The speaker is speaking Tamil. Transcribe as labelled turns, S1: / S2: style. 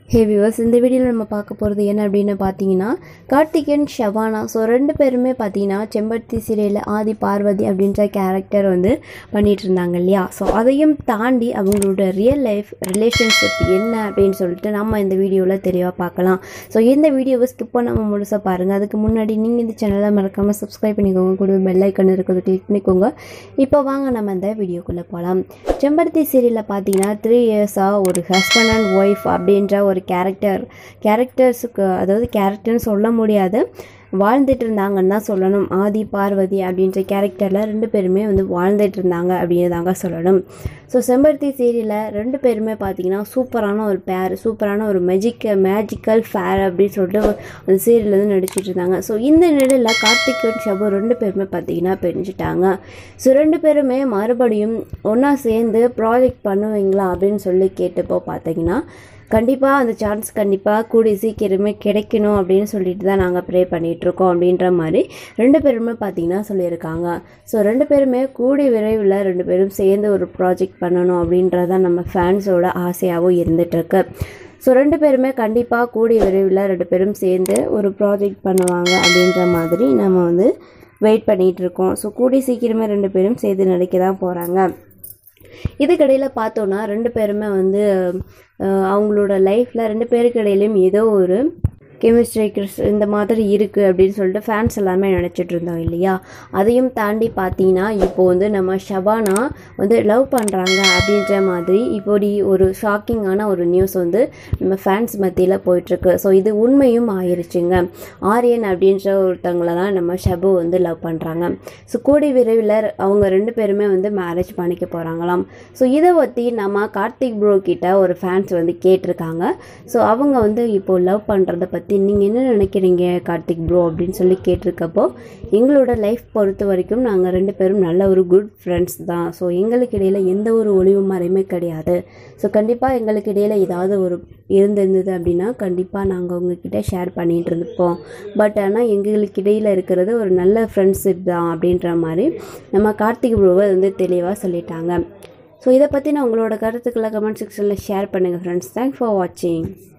S1: ஹே வியூவர்ஸ், இந்த வீடியோவில் நம்ம பார்க்க போகிறது என்ன அப்படின்னு பார்த்தீங்கன்னா, கார்த்திக் அண்ட் ஷபானா. ஸோ ரெண்டு பேருமே பார்த்தீங்கன்னா செம்பருத்தி சீரியலில் ஆதி பார்வதி அப்படின்ற கேரக்டர் வந்து பண்ணிகிட்டு இருந்தாங்க இல்லையா. ஸோ அதையும் தாண்டி அவங்களோட ரியல் லைஃப் ரிலேஷன்ஷிப் என்ன அப்படின்னு சொல்லிட்டு நம்ம இந்த வீடியோவில் தெளிவாக பார்க்கலாம். ஸோ இந்த வீடியோவை ஸ்கிப் பண்ணாமல் முழுசாக பாருங்கள். அதுக்கு முன்னாடி நீங்கள் இந்த சேனலை மறக்காமல் சப்ஸ்கிரைப் பண்ணிக்கோங்க, கூட பெல் ஐக்கன் இருக்கிறது கிளிக் பண்ணிக்கோங்க. இப்போ வாங்க நம்ம இந்த வீடியோக்குள்ளே போகலாம். செம்பருத்தி சீரியலில் பார்த்தீங்கன்னா 3 இயர்ஸாக ஒரு ஹஸ்பண்ட் அண்ட் ஒய்ஃப் அப்படின்ற ஒரு கேரக்டர்ஸுக்கு, அதாவது கேரக்டர்னு சொல்ல முடியாது, வாழ்ந்துட்டு இருந்தாங்கன்னு தான் சொல்லணும். ஆதி பார்வதி அப்படின்ற கேரக்டரில் ரெண்டு பேருமே வந்து வாழ்ந்துட்டு இருந்தாங்க அப்படின்னு தாங்க சொல்லணும். ஸோ செம்பருத்தி சீரியலில் ரெண்டு பேருமே பார்த்தீங்கன்னா சூப்பரான ஒரு பேர், சூப்பரான ஒரு மேஜிக்கல் ஃபேர் அப்படின்னு சொல்லிட்டு அந்த சீரியலில் வந்து நடிச்சிட்டு இருந்தாங்க. ஸோ இந்த நிலையில் கார்த்திக் ஷபு ரெண்டு பேருமே பார்த்தீங்கன்னா பிரிஞ்சுட்டாங்க. ஸோ ரெண்டு பேருமே மறுபடியும் ஒன்றா சேர்ந்து ப்ராஜெக்ட் பண்ணுவீங்களா அப்படின்னு சொல்லி கேட்டப்போ பார்த்தீங்கன்னா, கண்டிப்பாக அந்த சான்ஸ் கண்டிப்பாக கூடி சீக்கிரமே கிடைக்கணும் அப்படின்னு சொல்லிட்டு தான் நாங்கள் ப்ரே பண்ணிகிட்ருக்கோம் அப்படின்ற மாதிரி ரெண்டு பேருமே பார்த்திங்கன்னா சொல்லியிருக்காங்க. ஸோ ரெண்டு பேருமே கூடி விரைவில் ரெண்டு பேரும் சேர்ந்து ஒரு ப்ராஜெக்ட் பண்ணணும் அப்படின்றதான் நம்ம ஃபேன்ஸோட ஆசையாகவும் இருந்துகிட்ருக்கு. ஸோ ரெண்டு பேருமே கண்டிப்பாக கூடி விரைவில் ரெண்டு பேரும் சேர்ந்து ஒரு ப்ராஜெக்ட் பண்ணுவாங்க அப்படின்ற மாதிரி நம்ம வந்து வெயிட் பண்ணிகிட்ருக்கோம். ஸோ கூடி சீக்கிரமே ரெண்டு பேரும் சேர்ந்து நடிக்க தான் போகிறாங்க. இதுக்கிடையில் பார்த்தோன்னா ரெண்டு பேருமே வந்து அவங்களோட லைஃப்பில் ரெண்டு பேருக்கு இடையிலையும் ஏதோ ஒரு கெமிஸ்ட்ரி இந்த மாதிரி இருக்குது அப்படின்னு சொல்லிட்டு ஃபேன்ஸ் எல்லாமே நினச்சிட்டு இருந்தோம் இல்லையா. அதையும் தாண்டி பார்த்தீங்கன்னா இப்போது வந்து நம்ம ஷபானா வந்து லவ் பண்ணுறாங்க அப்படின்ற மாதிரி இப்போடி ஒரு ஷாக்கிங்கான ஒரு நியூஸ் வந்து நம்ம ஃபேன்ஸ் மத்தியில் போயிட்டுருக்கு. ஸோ இது உண்மையும் ஆயிடுச்சுங்க. ஆரியன் அப்படின்ற ஒருத்தவங்கள தான் நம்ம ஷபு வந்து லவ் பண்ணுறாங்க. ஸோ கூடி விரைவில் அவங்க ரெண்டு பேருமே வந்து மேரேஜ் பண்ணிக்க போகிறாங்களாம். ஸோ இதை பற்றி நம்ம கார்த்திக் ப்ரோ கிட்ட ஒரு ஃபேன்ஸ் வந்து கேட்டிருக்காங்க. ஸோ அவங்க வந்து இப்போது லவ் பண்ணுறதை பற்றி நீங்கள் என்ன நினைக்கிறீங்க கார்த்திக் ப்ரோ அப்படின்னு சொல்லி கேட்டிருக்கப்போ, எங்களோட லைஃப் பொறுத்த வரைக்கும் நாங்கள் ரெண்டு பேரும் நல்ல ஒரு குட் ஃப்ரெண்ட்ஸ் தான். ஸோ எங்களுக்கு இடையில் எந்த ஒரு ஒளிவு மறையுமே கிடையாது. ஸோ கண்டிப்பாக எங்களுக்கு இடையில் ஏதாவது ஒரு இருந்திருந்தது அப்படின்னா கண்டிப்பாக நாங்கள் உங்ககிட்ட ஷேர் பண்ணிகிட்டு இருப்போம். பட் ஆனால் எங்களுக்கு இடையில் இருக்கிறது ஒரு நல்ல ஃப்ரெண்ட்ஷிப் தான் அப்படின்ற மாதிரி நம்ம கார்த்திக் ப்ரோவை வந்து தெளிவாக சொல்லிட்டாங்க. ஸோ இதை பற்றி நான் உங்களோட கருத்துக்களை கமெண்ட் செக்ஷனில் ஷேர் பண்ணுங்கள் ஃப்ரெண்ட்ஸ். தேங்க்ஸ் ஃபார் வாட்சிங்.